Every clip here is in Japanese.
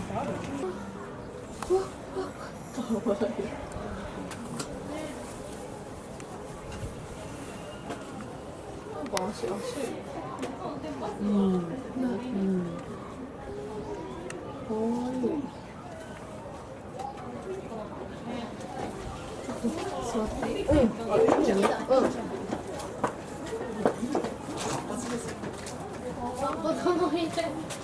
うん。かわいい。座っていい？うん。いいね。うん。子供いる。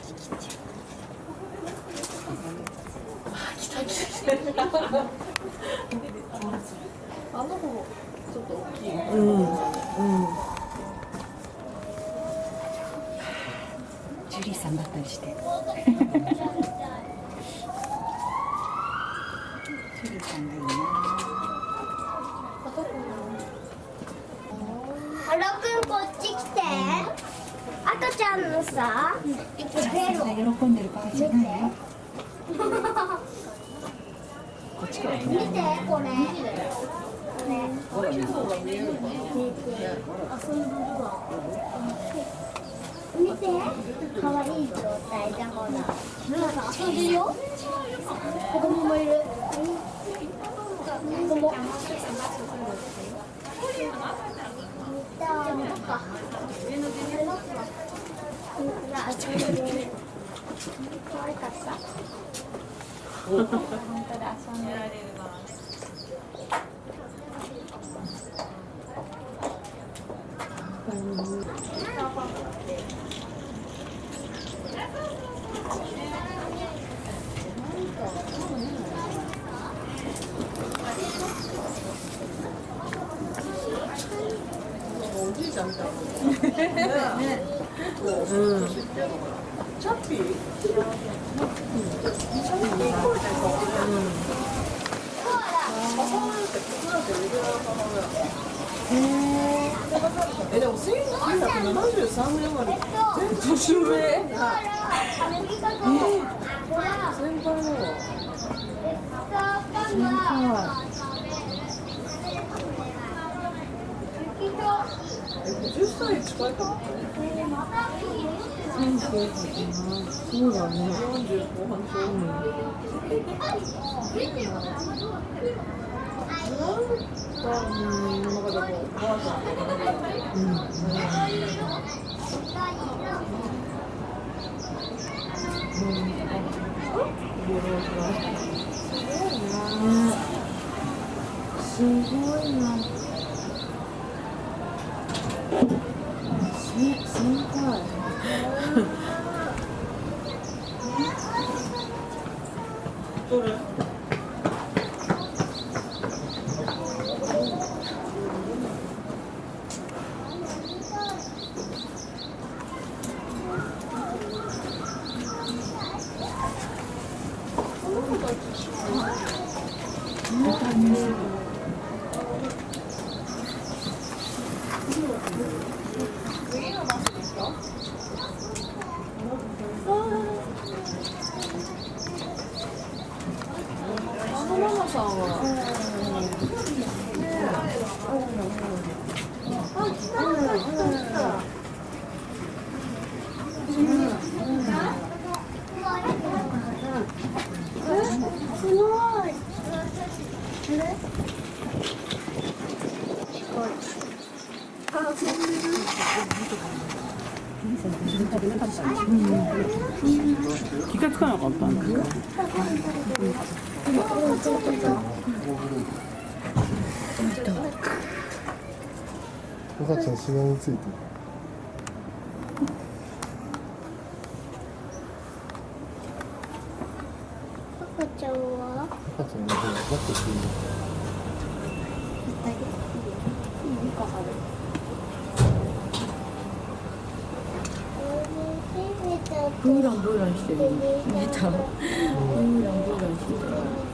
来た来た来た。あの子もちょっと大きい。うん。うん。 ジュリーさんだったりして。ジュリーさんがいいな。 ハロくんこっち来て。赤ちゃんのさ、 喜んでる場合じゃないよ。 こっちから見てこれ。 これ。 見て、可愛い状態じゃんほら。なんか遊んでるよ。子供もいる。子供。じゃあ、戻っか。可愛かった。本当だ、遊んでられるわ。 おじいちゃんみたいな。ね。うん。チャッピー？でも1973年まで全然年上。先輩の。50歳近いかも。そうだね。40後半でしょ。すごいな。先輩。どれ？ママさんは。 すごい。 気がつかなかったんですか。 赤ちゃんしがみついてる。 赤ちゃんは？ 赤ちゃんの方が抱っこしていい。 ブーランブーランしてる。見た。ブーランブーランしてる。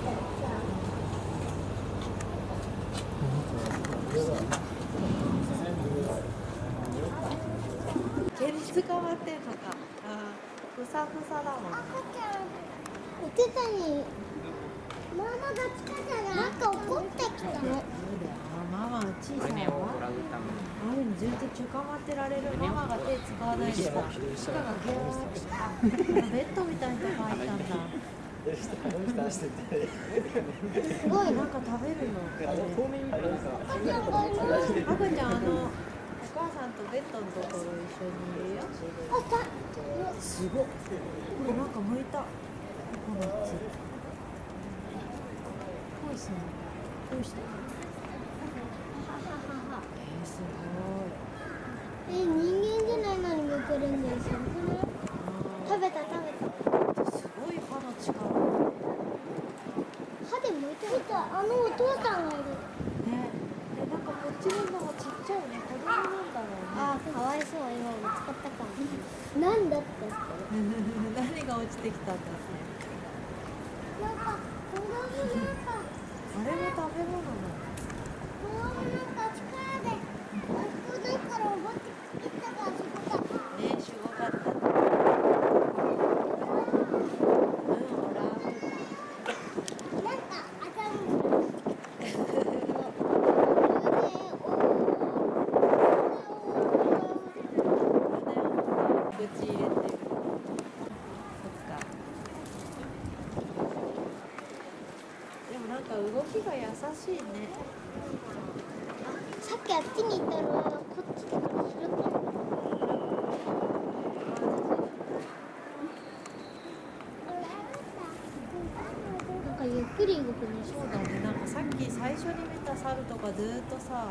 毛質変わってんのか。ふさふさだもん。 赤ちゃん、お手伝いにママが来たじゃない。なんか怒ってきたの。 ママ小さいわ。あれにずっとちゅかまってられる。ママが手使わないでさ。歯がギャーって。ベッドみたいに入ったんだ。 すごいな。 なんか食べるの。 透明みたいなさ。 赤ちゃんお母さんとベッドのところ一緒にいるよ。すごっ。なんか剥いた。ココナッツ。ポイすんの。どうした？すごい。 人間じゃないのに向けるんですよ。食べた。 すごい歯の力。 歯で剥いてる。お父さんがいる。 ね。なんかこっちの方がちっちゃいね。子供なんだろうね。 あー、かわいそう。今見つかったかも。なんだって。 何が落ちてきたんだって。 なんか、子供なんか。 あれも食べ物なの。ね、すごかった。ほら。口入れてる。そっか。でもなんか動きが優しいね。 さっきあっちに行ったらこっちから拾ったの。なんかゆっくり動くね。 そうだね。なんかさっき最初に見た猿とかずーっとさ。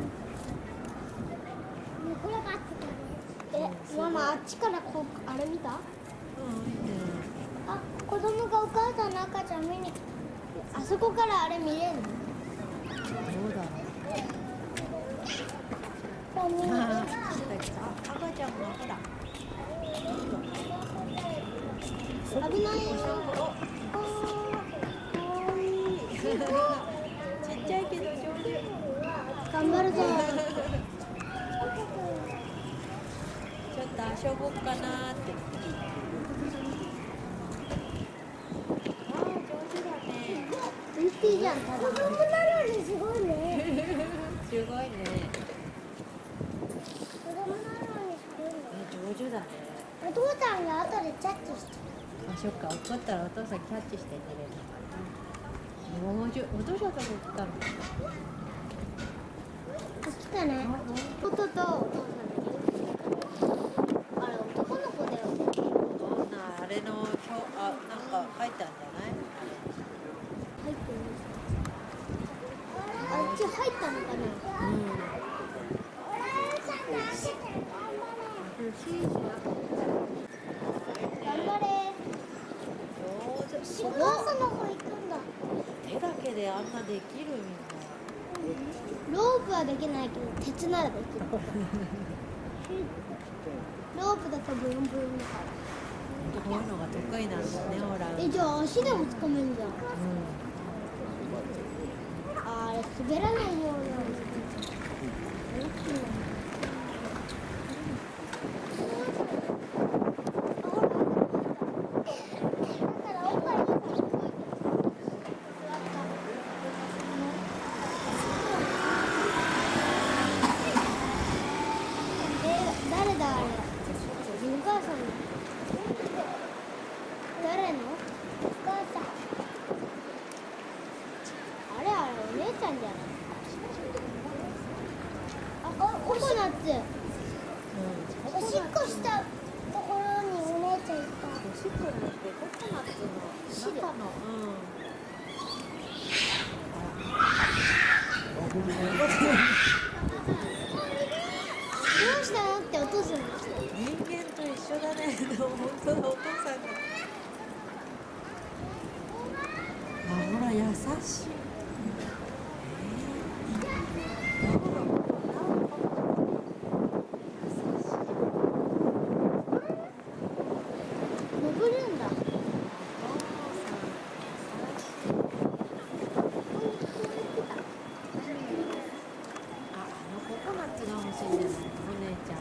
ママあっちからあれ見た？ うん、いいね。 あ、子供がお母さんの赤ちゃん見にあそこからあれ見れるの？ どうだろう。 あ、見にあ、来た。赤ちゃんもほら。 危ないよ。 かわいい。ちっちゃいけど上手。 頑張るぞ。 ちょっと遊ぼうかなーって。ああ、上手だね。 運転じゃん、ただ。子供なのにすごいね。 すごいね。 子供なのにすごいね。 上手だね。 お父さんが後でキャッチして。 あ、そっか。怒ったらお父さんキャッチして寝れるのかな。上手。お父さんとこ来たの。 来たね。弟とお父さんだけ。あれ男の子だよ。 どんなあれの表なんか書いてあるんじゃない？ 入ってる。あっち入ったのかな。頑張れ。 上手。 お母さんの方行くんだ。 手だけであんなできるみんな。 ロープはできないけど鉄ならできる。ロープだとブヨンブヨンだから。 こういうのが得意なんだね、ほら。 じゃあ足でも掴めるじゃん。あれ滑らないようなんですけど。誰だあれ。お母さんの。誰の？お母さん。あれお姉ちゃんじゃない？あ、ココナッツ。おしっこしたところにお姉ちゃんいた。 おしっこなんてココナッツの中の、 どうしたのってお父さんが来た。 人間と一緒だね。本当だ、お父さんが。あ、ほら、優しい。 登るんだ。 ココナッツが欲しいんじゃないの、お姉ちゃん。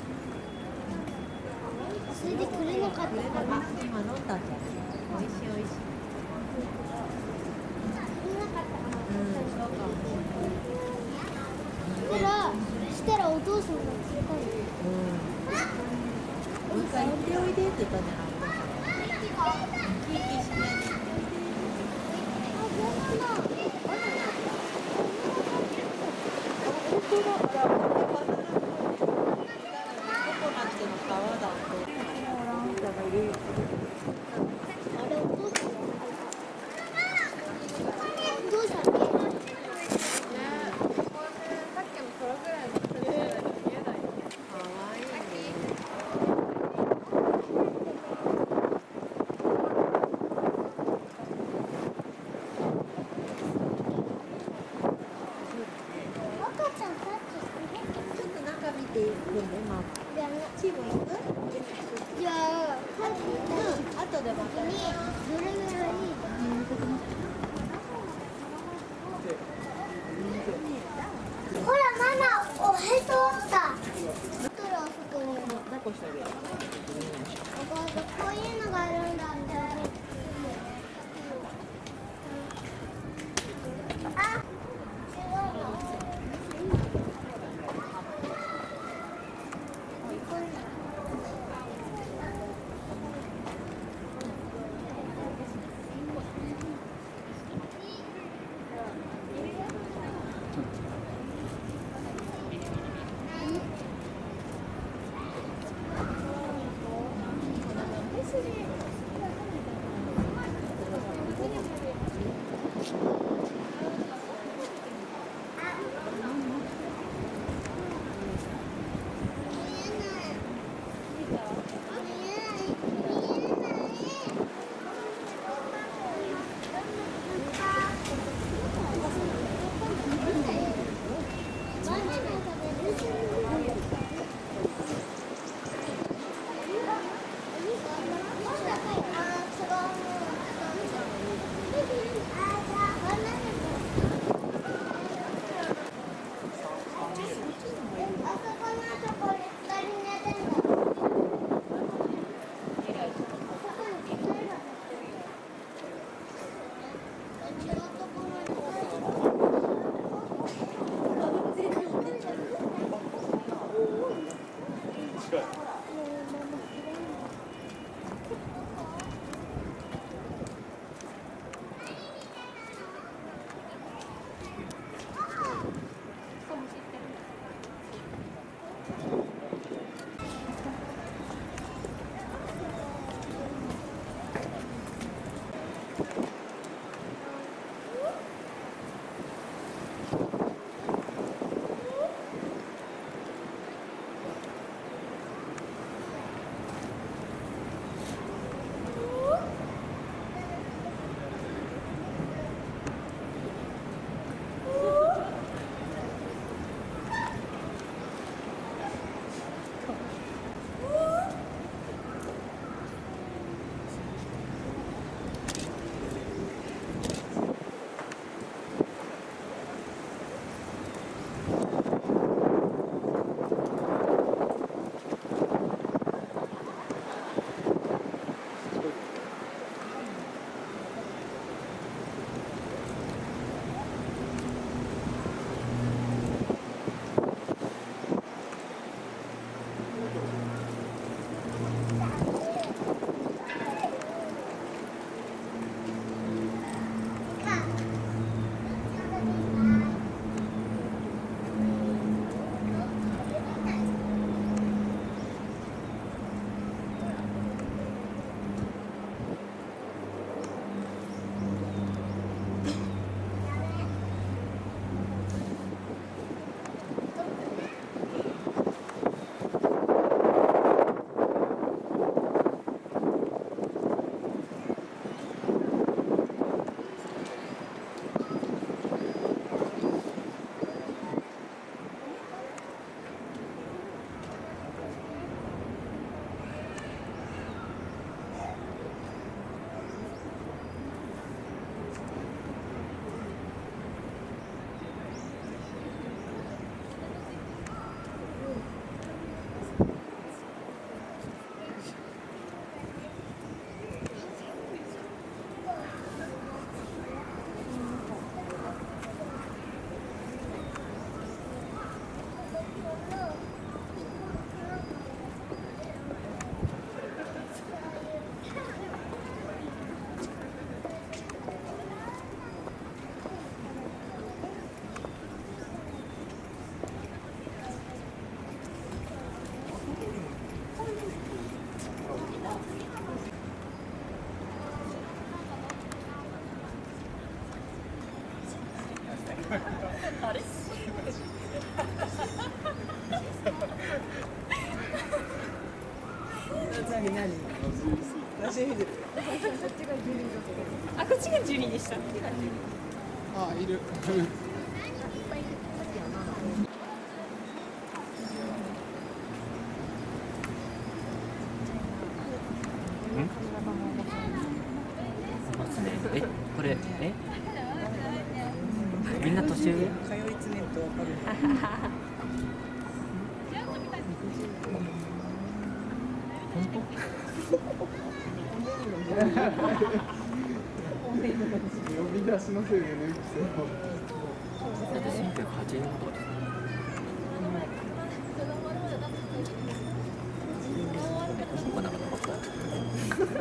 それでくれなかったから。 今飲んだんじゃない？美味しい美味しい。 くれなかったから。 そうかもししたらお父さんが連れたの。 もう一回行っておいでって言ったんじゃない？キーキーしないで。 あ、こっちがジュリーでした。 あ、いる。 え、これ、みんな年上？ 通い詰めるとわかる。 呼び出しのせいでね、 私1980年とかです。そうかなかった。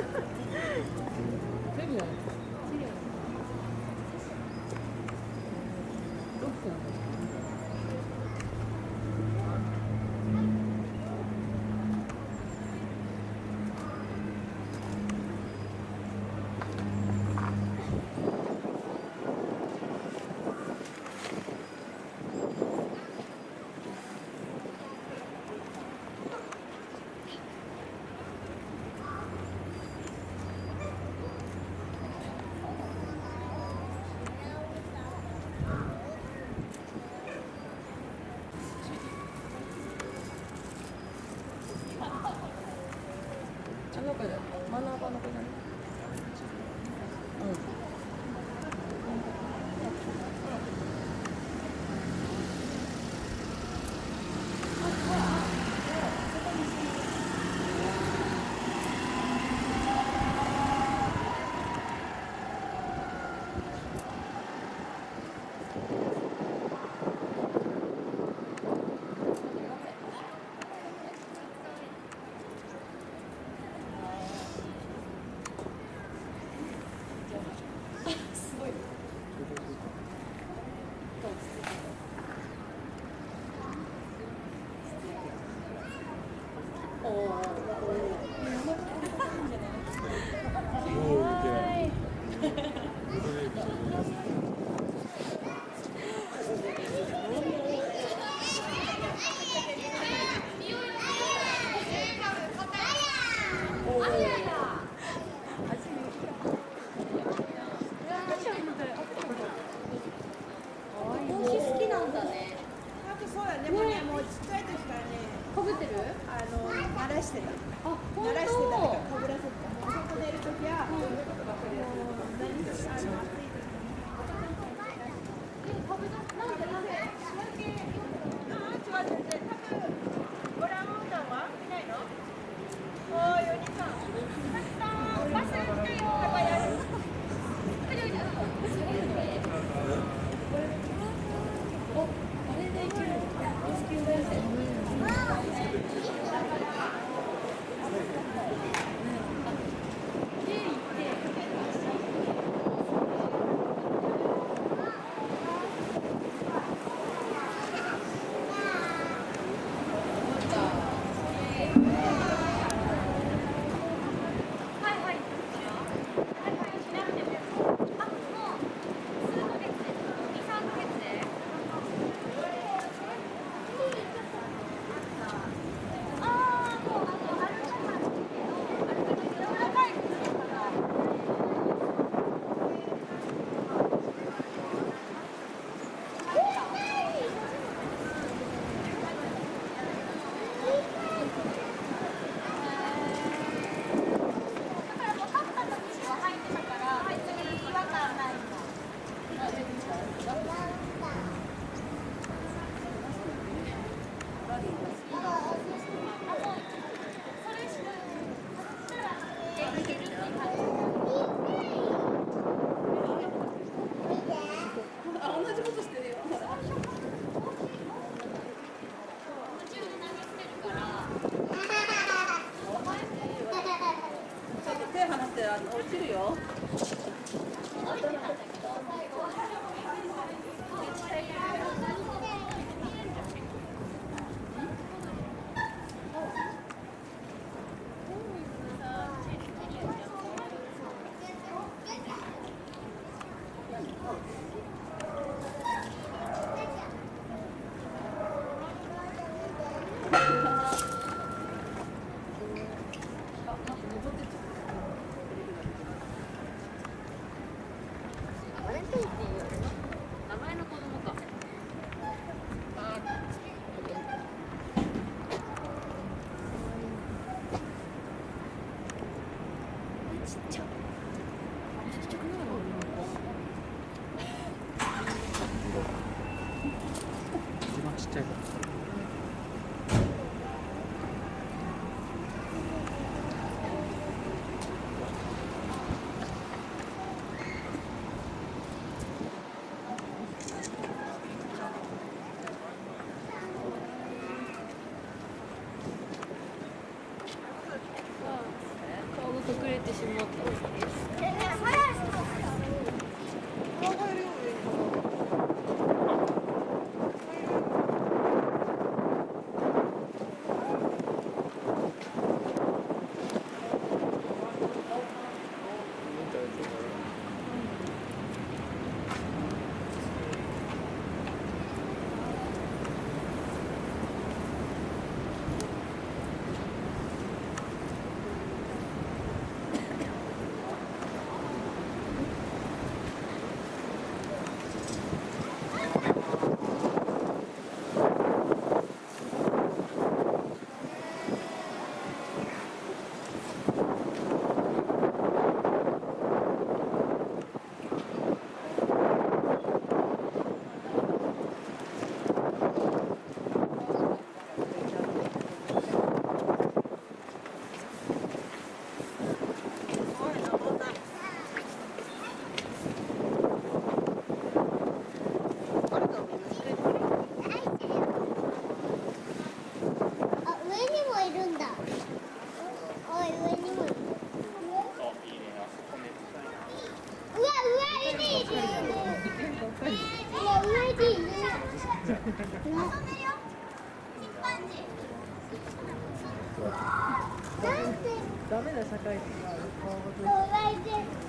ダメな社会人がある顔かわいい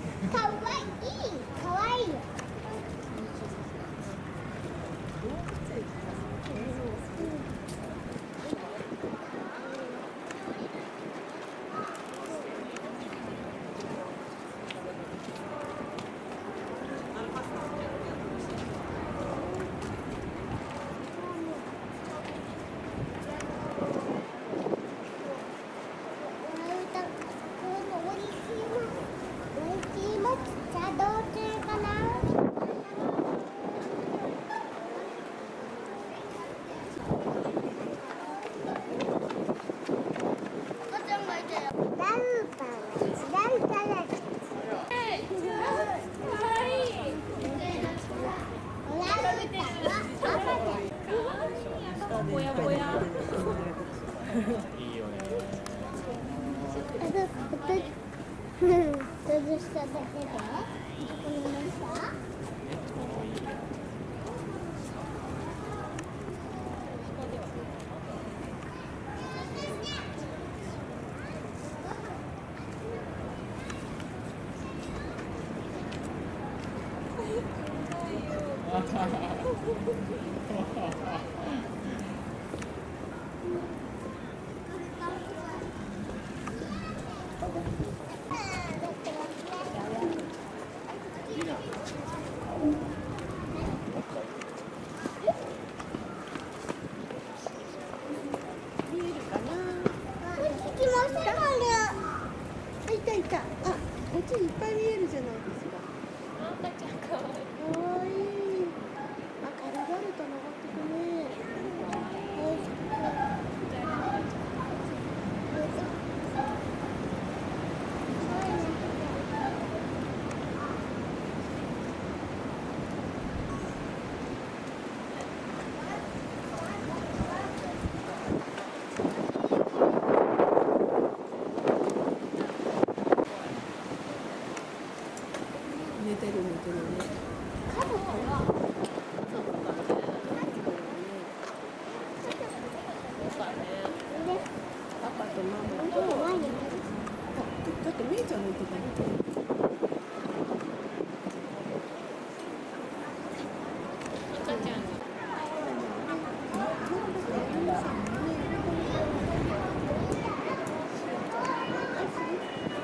かわいいよ。 ぽやぽや。 いいよね。 外しただけで。このまま。 いたいた。あ、こっちいっぱい見えるじゃないですか。 赤ちゃんかわいい。 かわいい。あ、軽々と登ってくね。寝てる寝てるね。パパとママと。だってめいちゃんもいてたね。 赤ちゃん。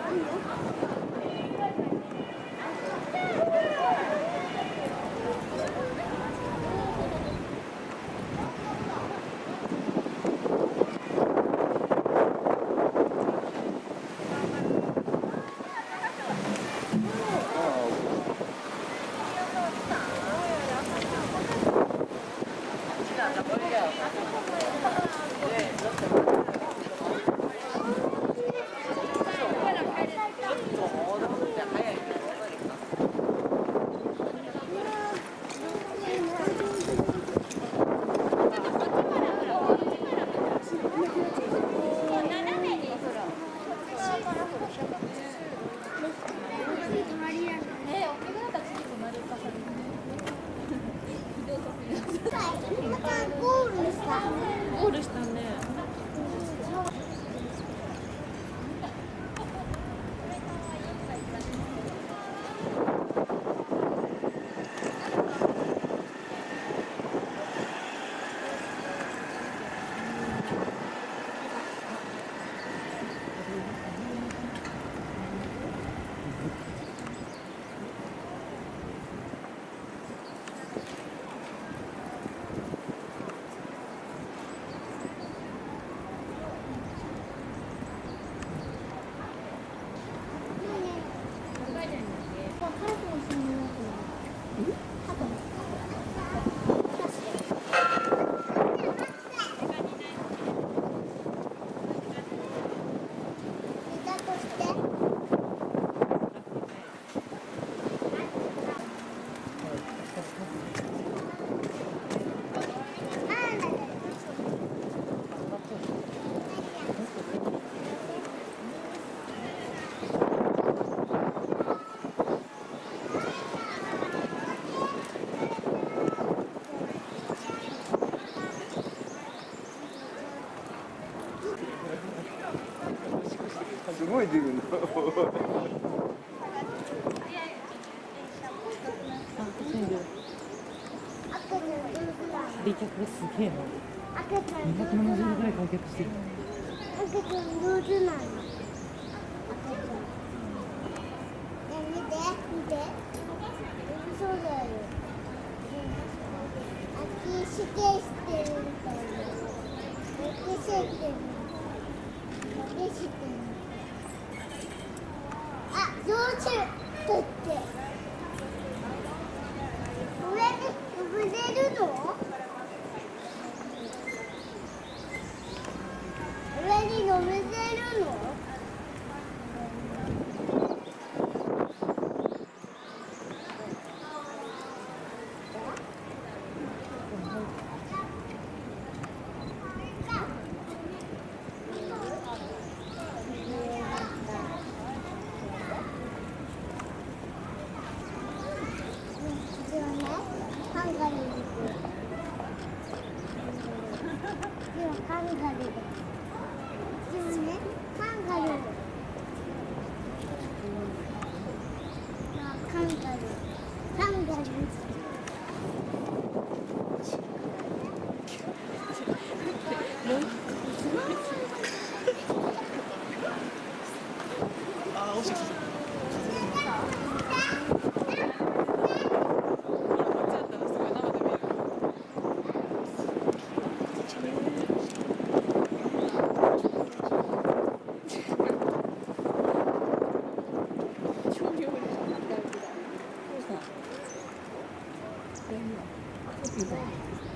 こ動いてるの。 離客すげえな。 赤ちゃん上手 270 なの。 ぐらい開脚してる。 赤ちゃん上手なの。赤ちゃん。ね、見て、見て。そうだよ。秋試験してるみたいな。秋してる。秋してる。あ、上手。だって。上に登れるの？上に乗れてるの？次はね、ハンガリーに行く。次はハンガリーだ。次はね、ハンガリー。ハンガリー。ハンガリー。 あー、惜しい。 コピーだ。